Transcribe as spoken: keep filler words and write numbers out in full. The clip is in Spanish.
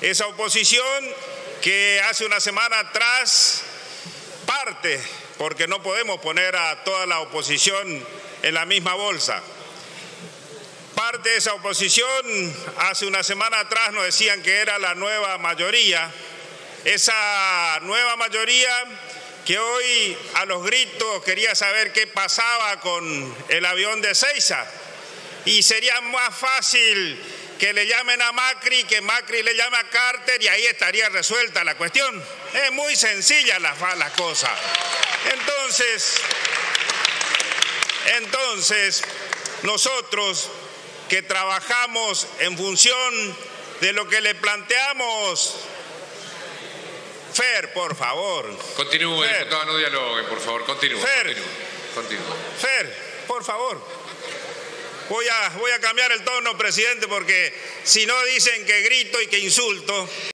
Esa oposición que hace una semana atrás parte, porque no podemos poner a toda la oposición en la misma bolsa. Parte de esa oposición hace una semana atrás nos decían que era la nueva mayoría. Esa nueva mayoría que hoy a los gritos quería saber qué pasaba con el avión de Ezeiza. Y sería más fácil que le llamen a Macri, que Macri le llame a Carter y ahí estaría resuelta la cuestión. Es muy sencilla la, la cosa. Entonces, entonces, nosotros que trabajamos en función de lo que le planteamos. Fer, por favor. Continúe, diputado, no dialoguen, por favor, continúe. Fer, continúe, continúe. Fer, por favor. Voy a, voy a cambiar el tono, presidente, porque si no dicen que grito y que insulto.